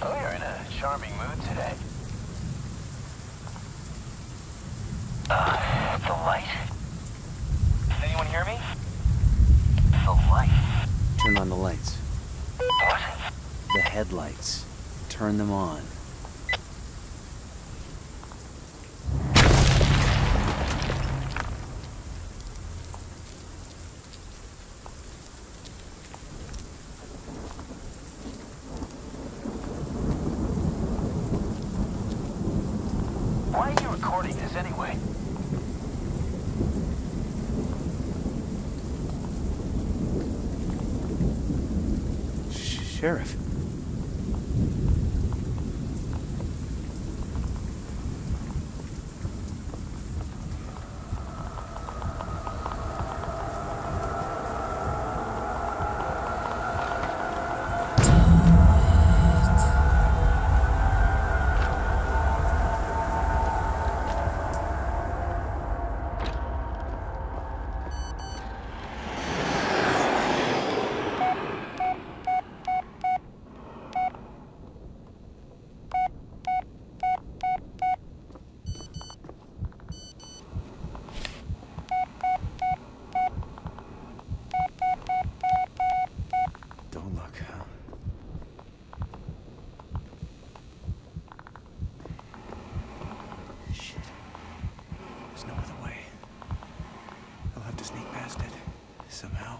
Oh, you're in a charming mood today. The light? Does anyone hear me? The light. Turn on the lights. What? The headlights. Turn them on. Why are you recording this anyway? Sheriff. Don't look, huh? Shit. There's no other way. I'll have to sneak past it. Somehow.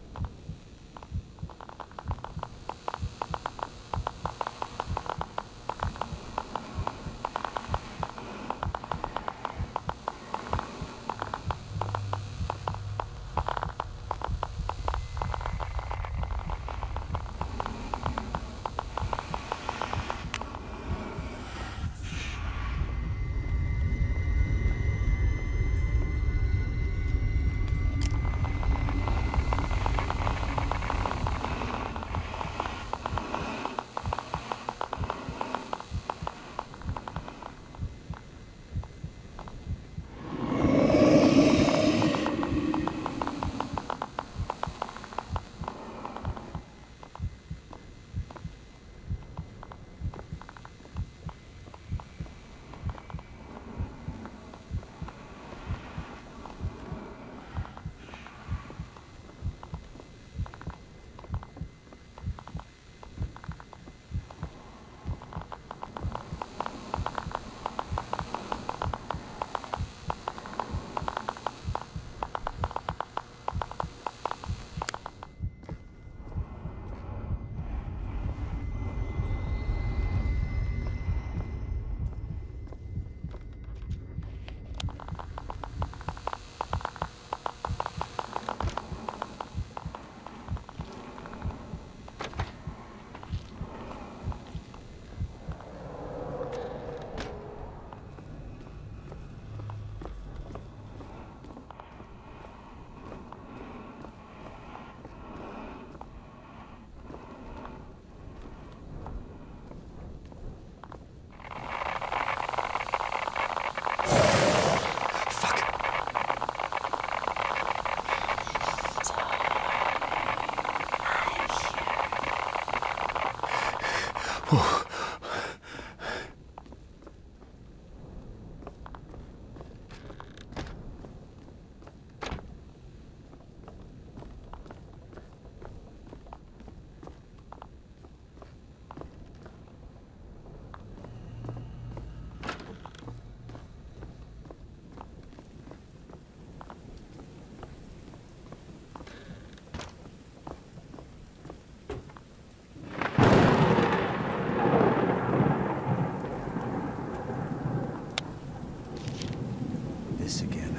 This again.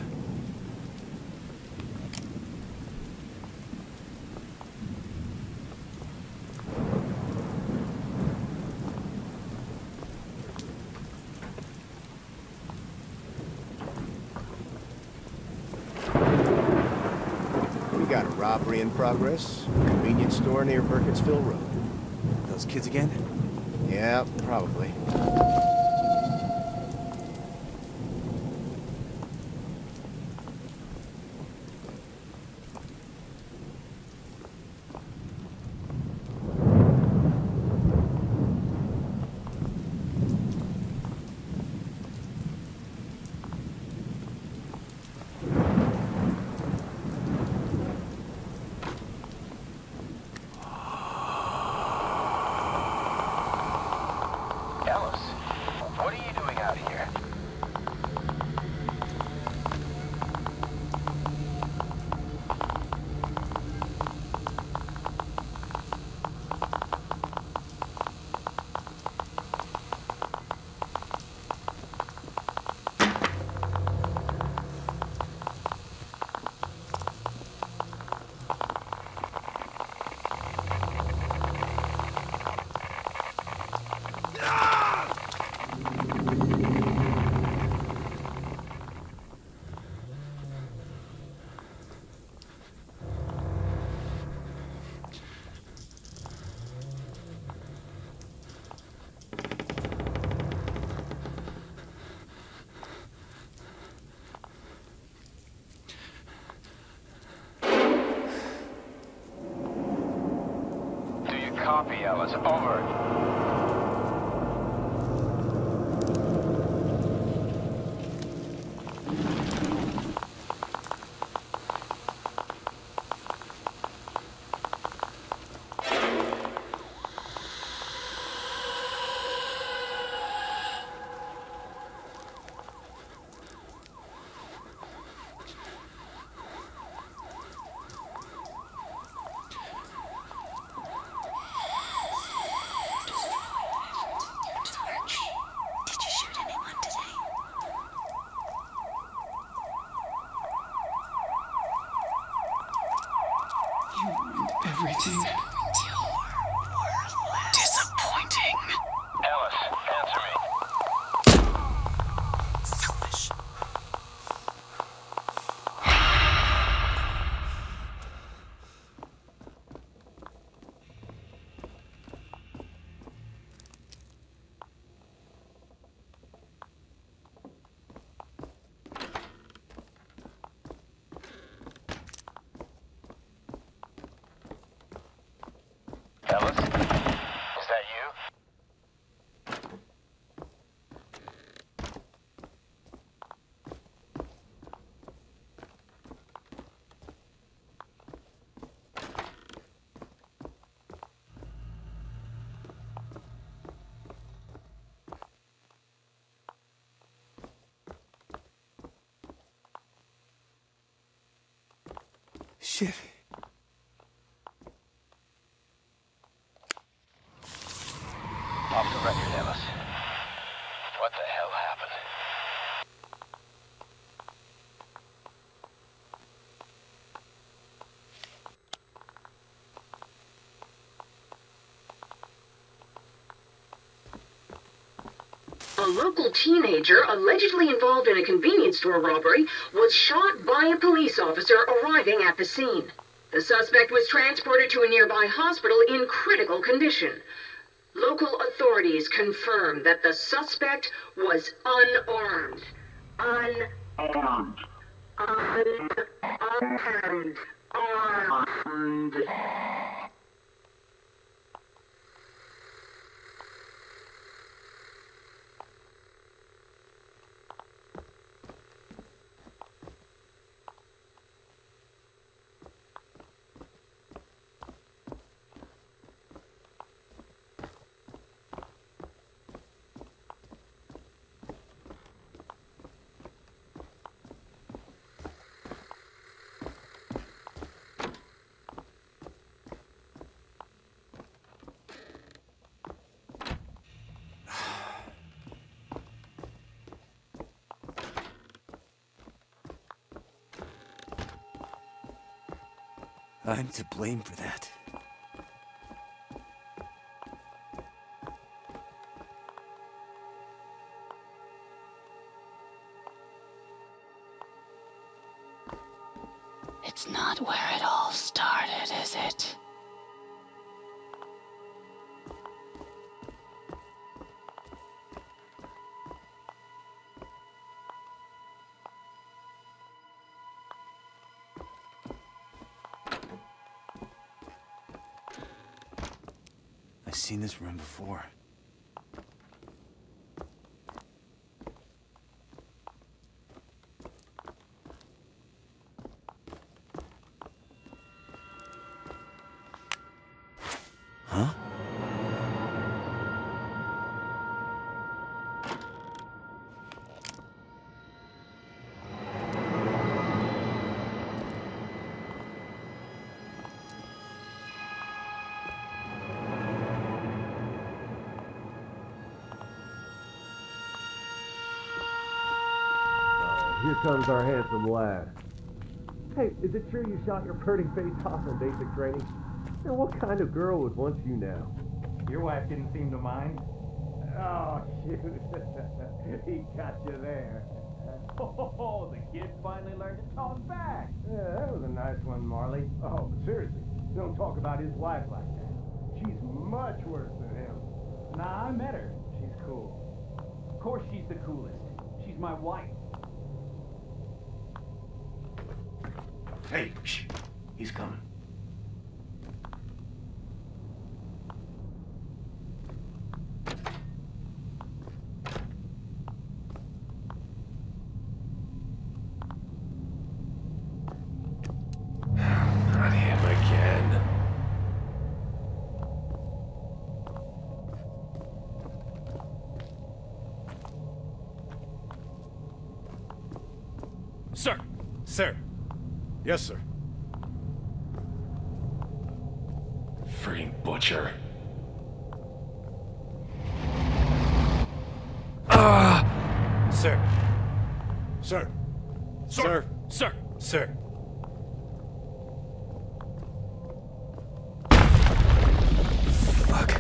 We got a robbery in progress. Convenience store near Burkittsville Road. Those kids again? Yeah, probably. Copy, Ellis. Over. Everything. Disappointing. Ellis, answer me. Selfish. Ellis? Is that you? Shit. Off the record, Ellis. What the hell happened? A local teenager, allegedly involved in a convenience store robbery, was shot by a police officer arriving at the scene. The suspect was transported to a nearby hospital in critical condition. Local authorities confirmed that the suspect was unarmed. Unarmed. Unarmed. Armed. I'm to blame for that. It's not where it all started, is it? I've seen this room before. Huh? Here comes our handsome lad. Hey, is it true you shot your pretty face off in basic training? And what kind of girl would want you now? Your wife didn't seem to mind. Oh, shoot. He got you there. Oh, the kid finally learned to talk back. Yeah, that was a nice one, Marley. Oh, seriously, don't talk about his wife like that. She's much worse than him. Nah, I met her. She's cool. Of course she's the coolest. She's my wife. Hey, shh. He's coming. Sir! Sir! Yes, sir. Freaking butcher. Sir. Sir. Sir. Sir! Sir. Fuck.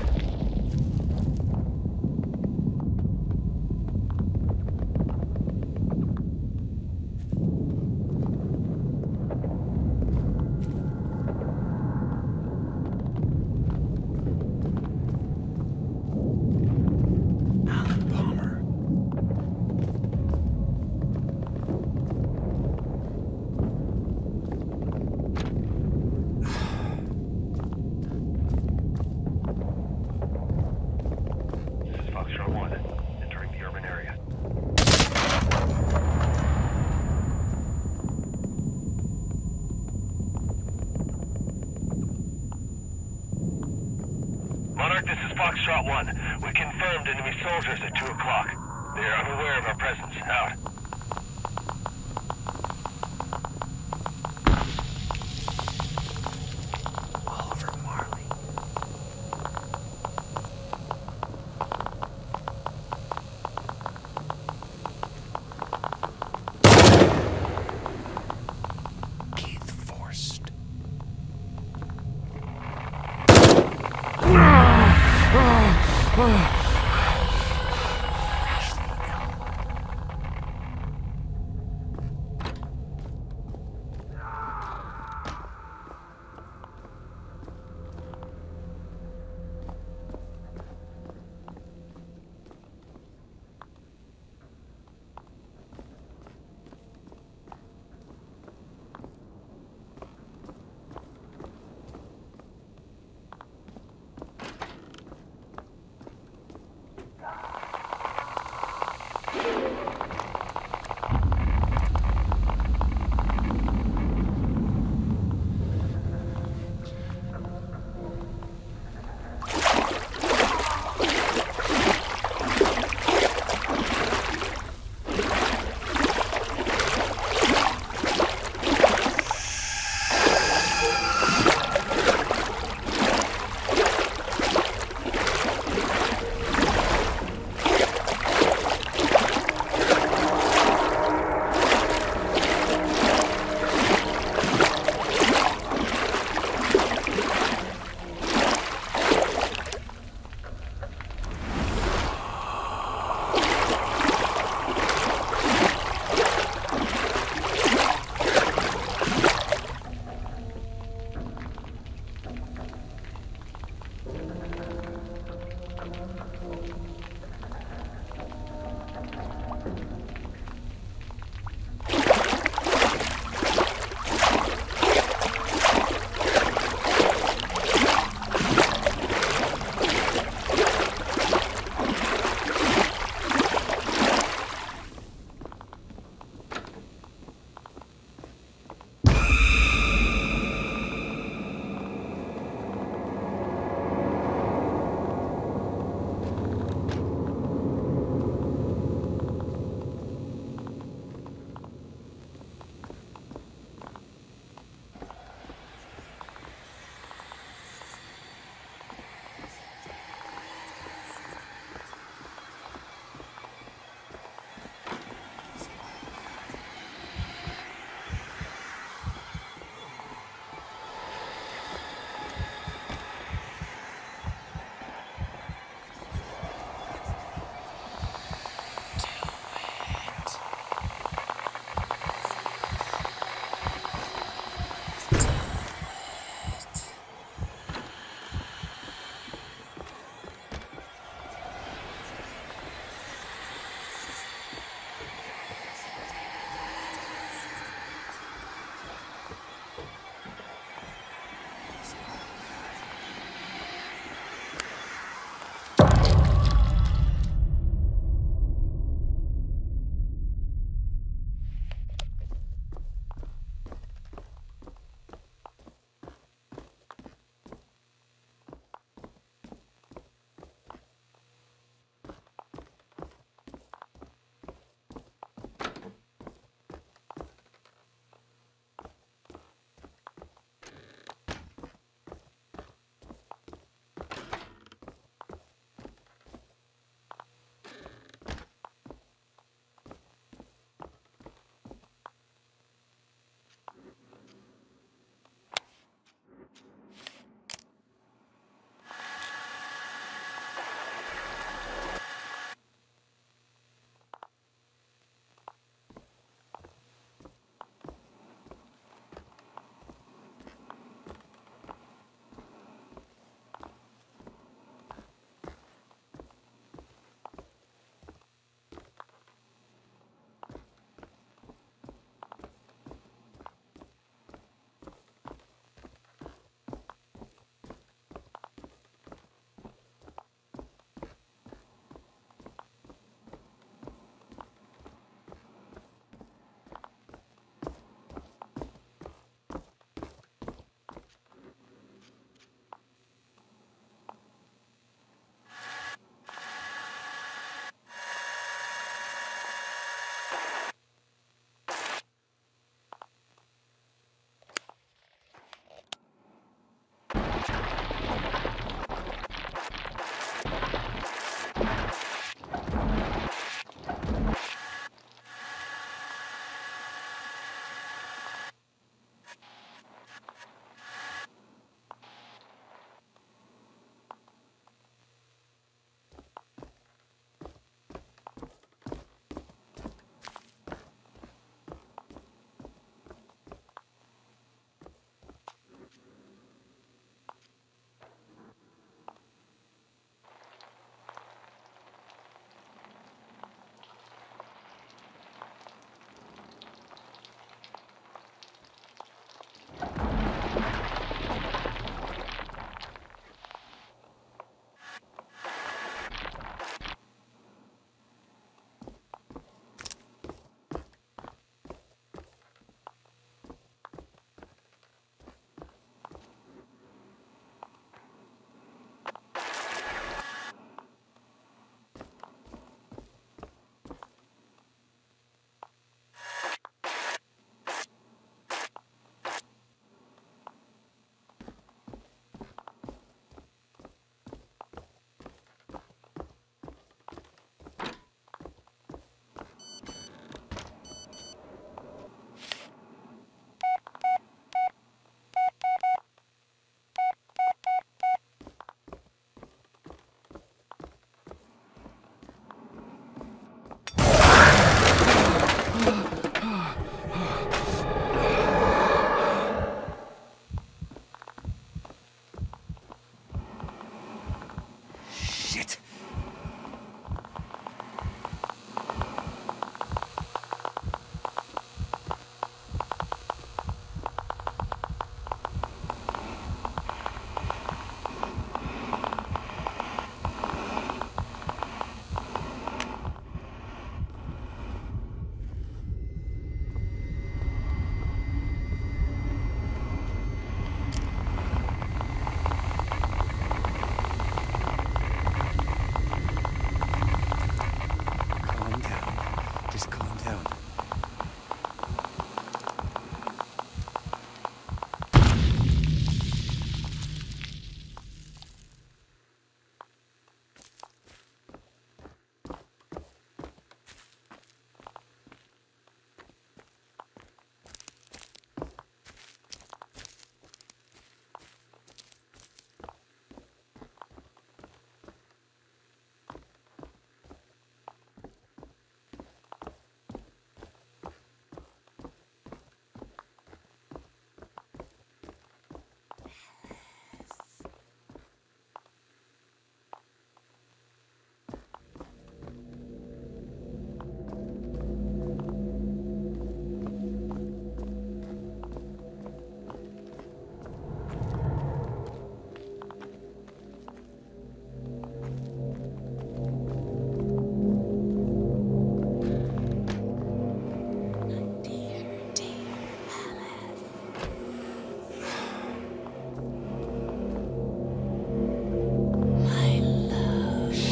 Alan Palmer. This is Foxtrot 1, entering the urban area. Monarch, this is Foxtrot 1. We confirmed enemy soldiers at 2 o'clock. They are unaware of our presence. Out. Oliver Marley. Keith Forst.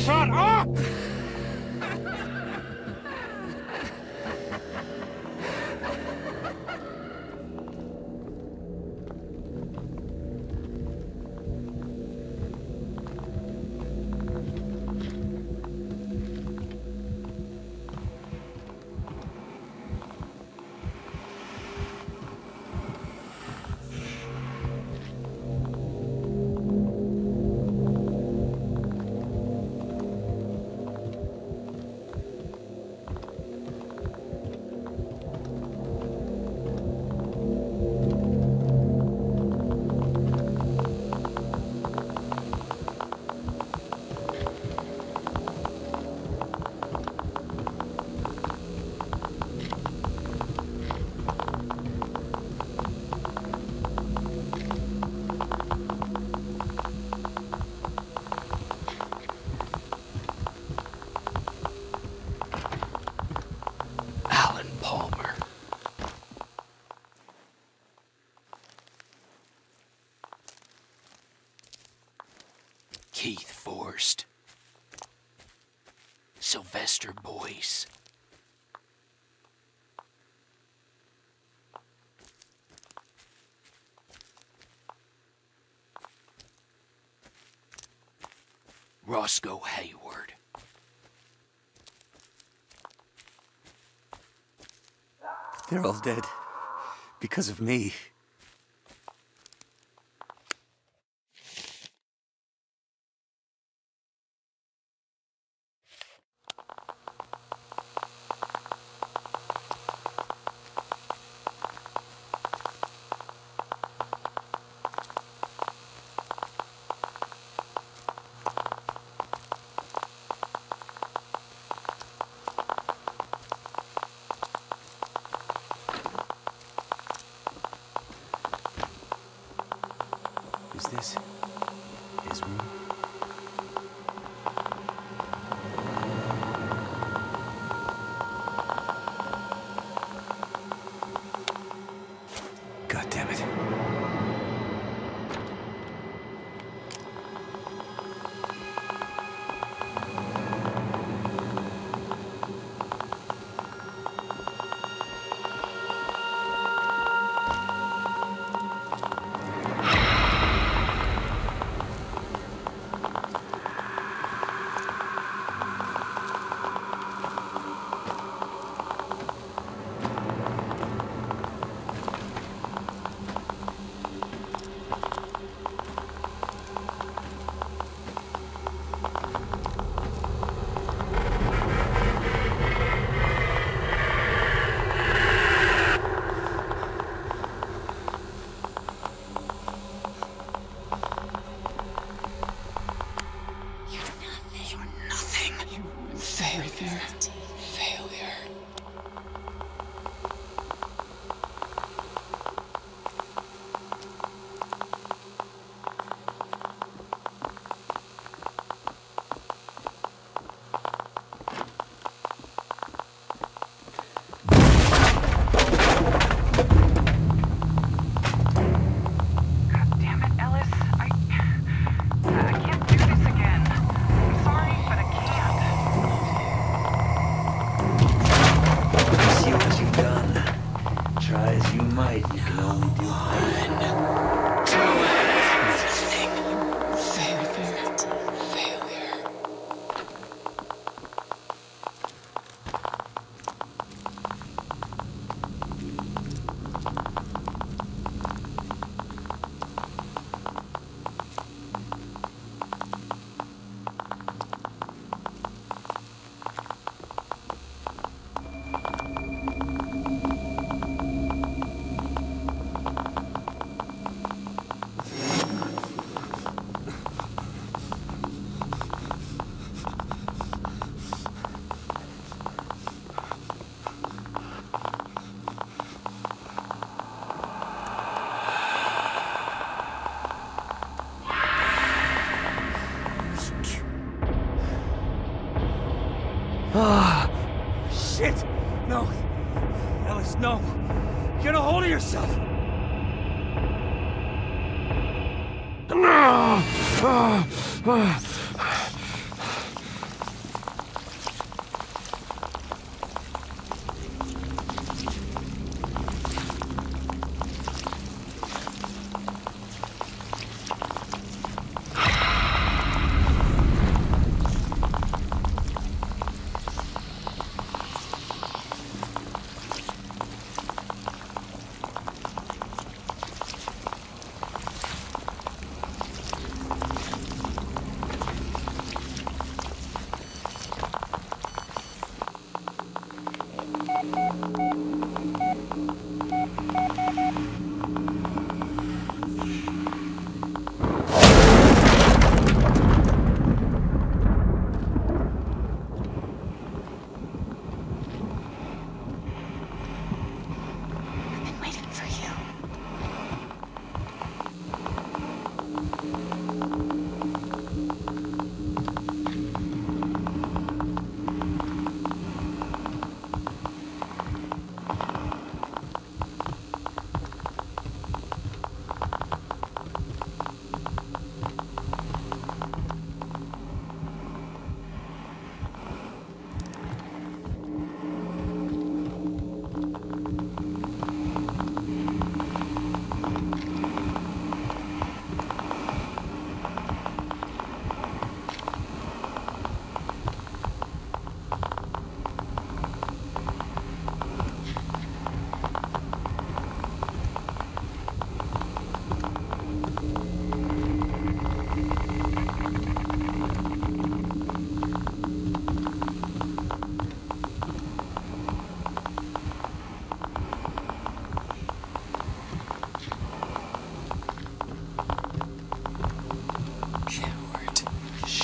Shut up! Keith Forrest. Sylvester Boyce. Roscoe Hayward. They're all dead. Because of me. Is this his room? God damn it. Ah, shit! No. Ellis, no. Get a hold of yourself.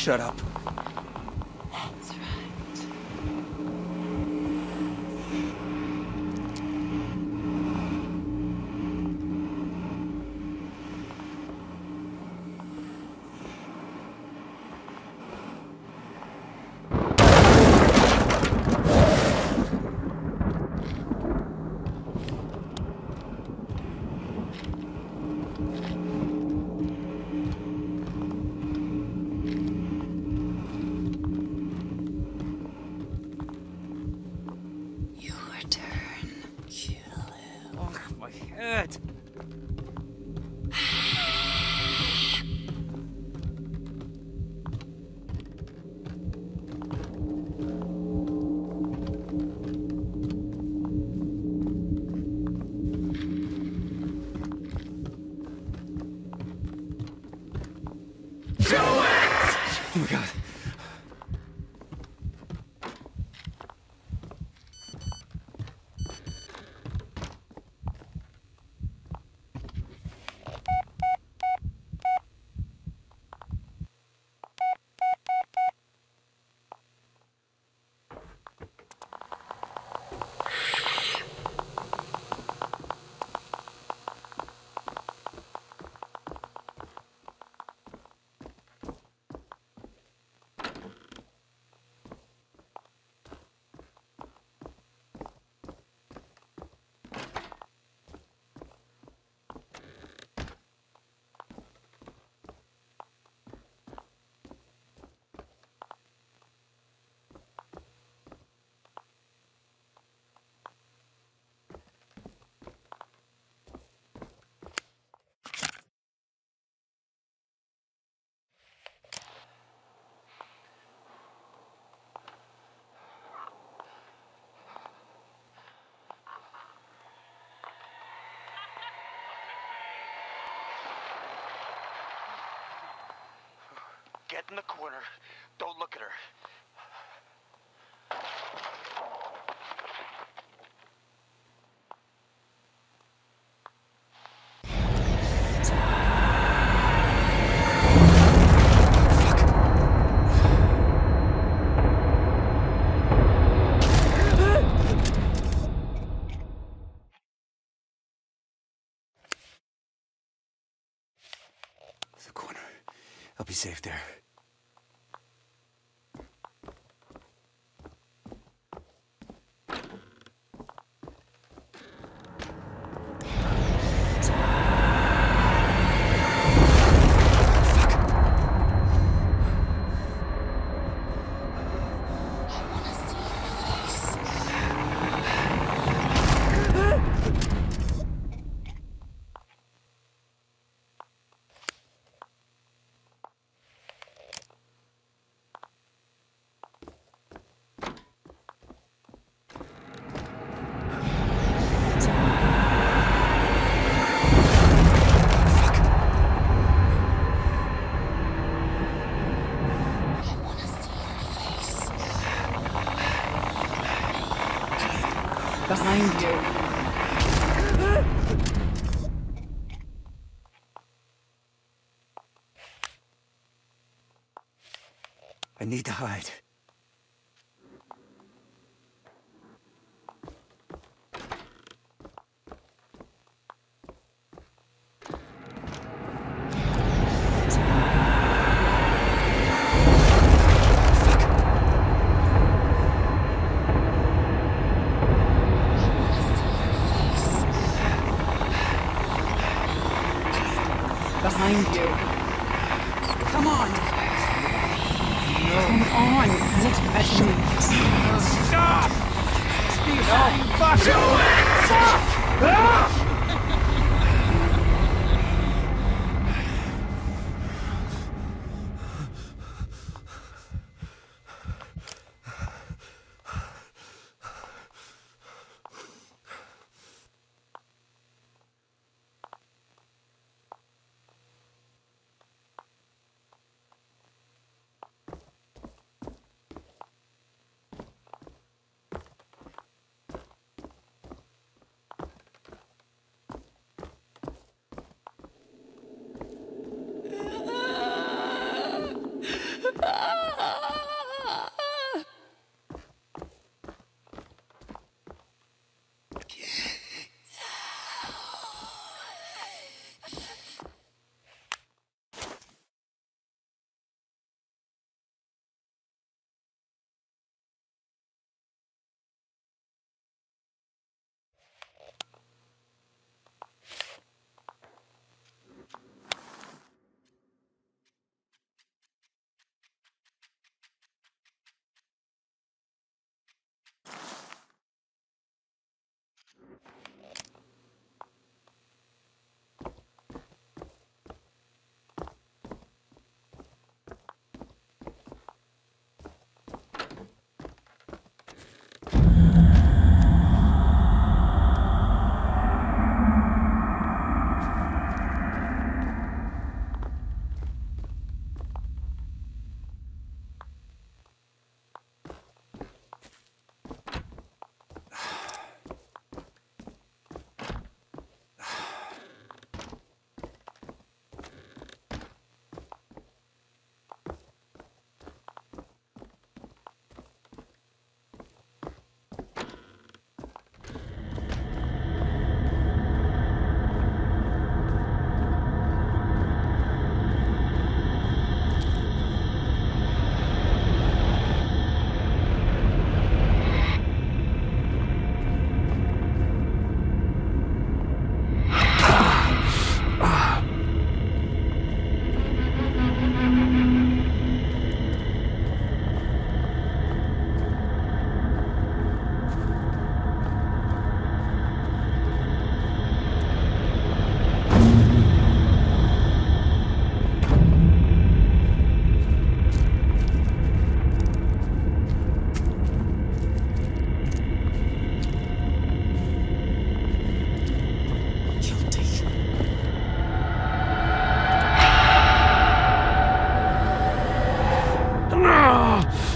Shut up. That's right. Your turn, Kilo. Oh, my head. Oh my God. Get in the corner. Don't look at her. The corner. I'll be safe there. Behind you. I need to hide. Behind you. Come on. Come on. Look at me. Stop! No, fuck! Do it! Stop! Ah!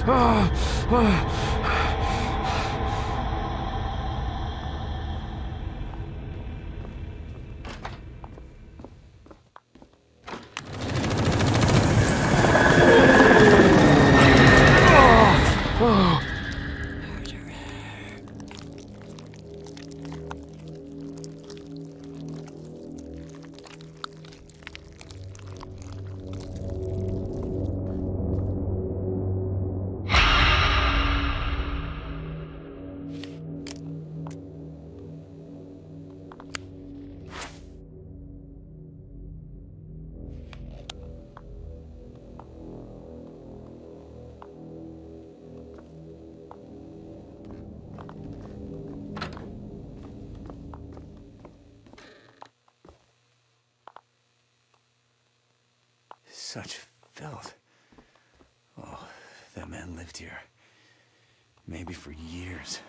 Such filth. Oh, that man lived here. Maybe for years.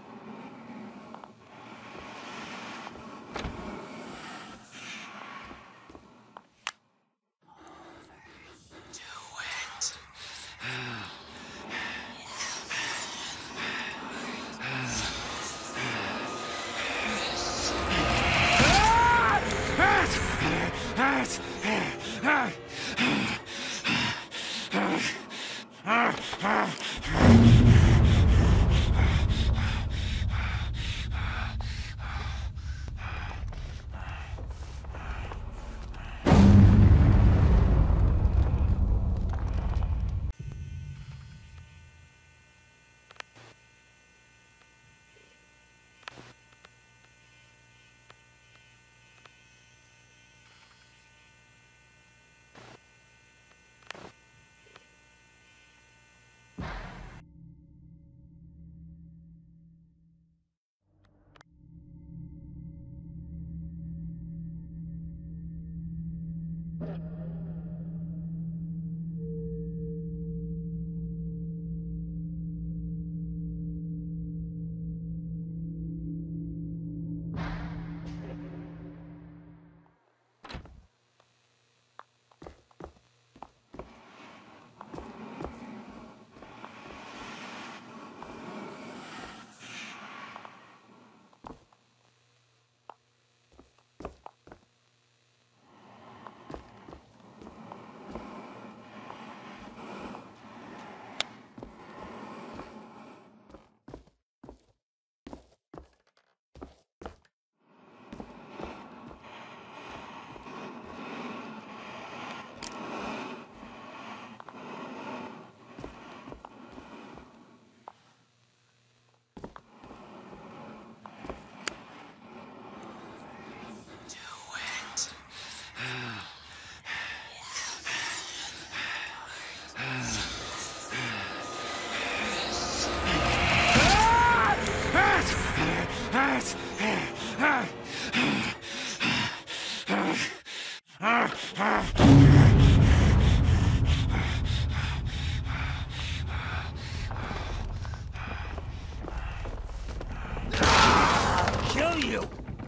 Kill you!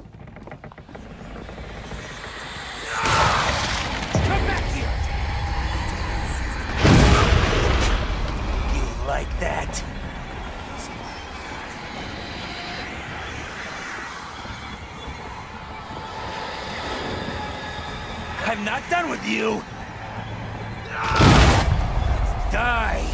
Come back here! You like that? I'm not done with you! Die!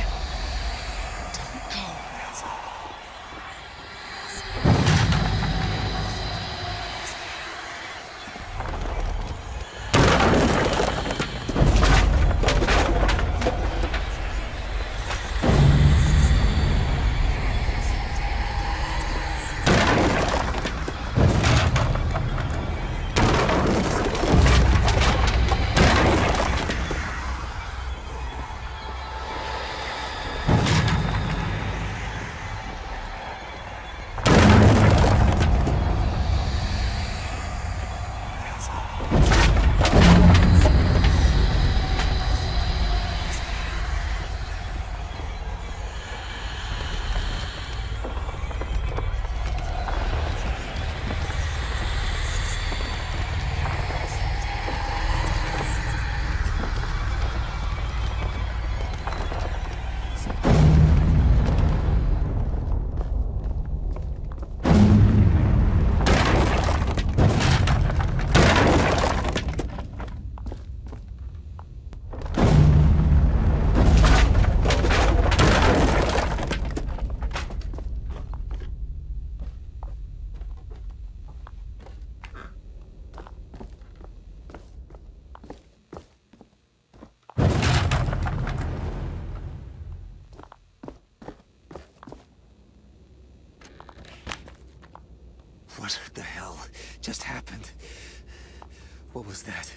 What the hell just happened? What was that?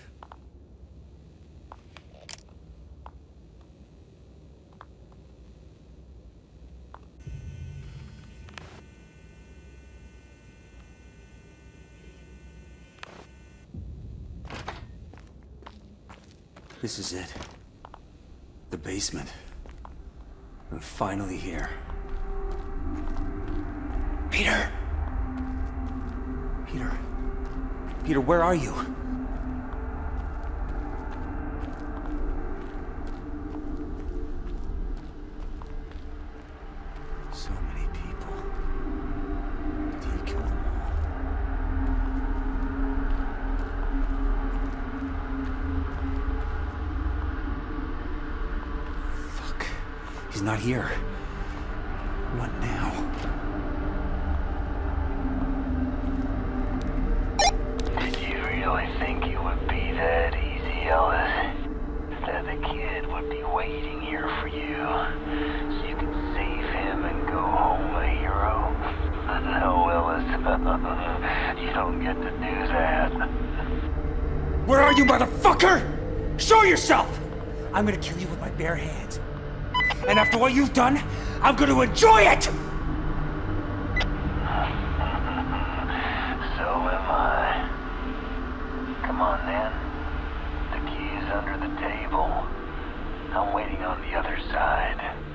This is it. The basement. We're finally here. Peter! Peter? Peter, where are you? So many people. Did he kill them all? Fuck. He's not here. What now? Did you really think it would be that easy, Ellis? That the kid would be waiting here for you, so you could save him and go home a hero? No, Ellis. You don't get to do that. Where are you, motherfucker? Show yourself! I'm gonna kill you with my bare hands. And after what you've done, I'm gonna enjoy it! So am I. Come on, then. The key is under the table. I'm waiting on the other side.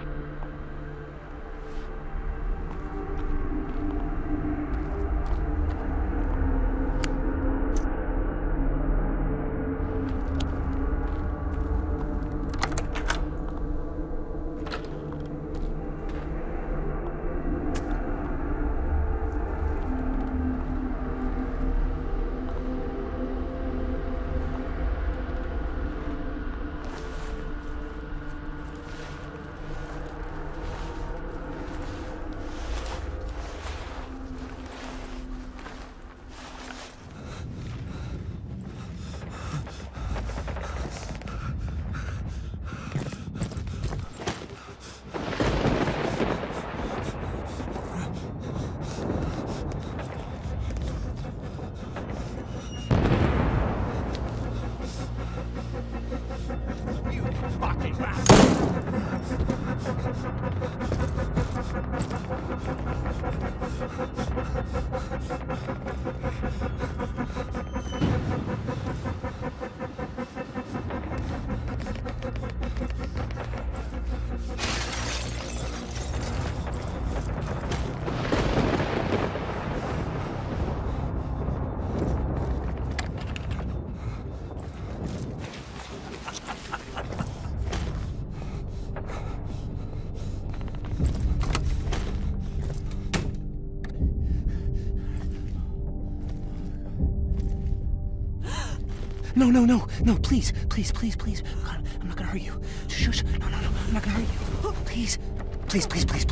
No, please. I'm not gonna hurt you. Shh. No, I'm not gonna hurt you. Please. Shh.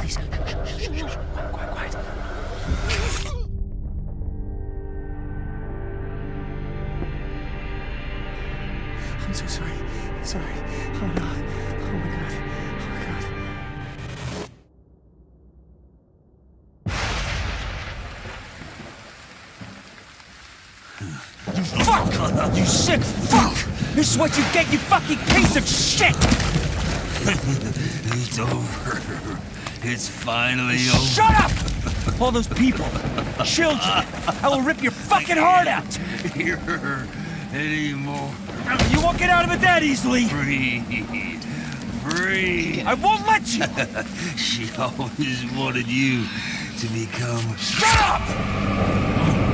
Quiet. I'm so sorry. Oh no. Oh my god. You fuck! You sick fuck! This is what you get, you fucking piece of shit! It's over. It's finally over. Shut up! All those people, children, I will rip your fucking heart out! Here anymore. You won't get out of it that easily! Free! I won't let you! She always wanted you to become... Shut up!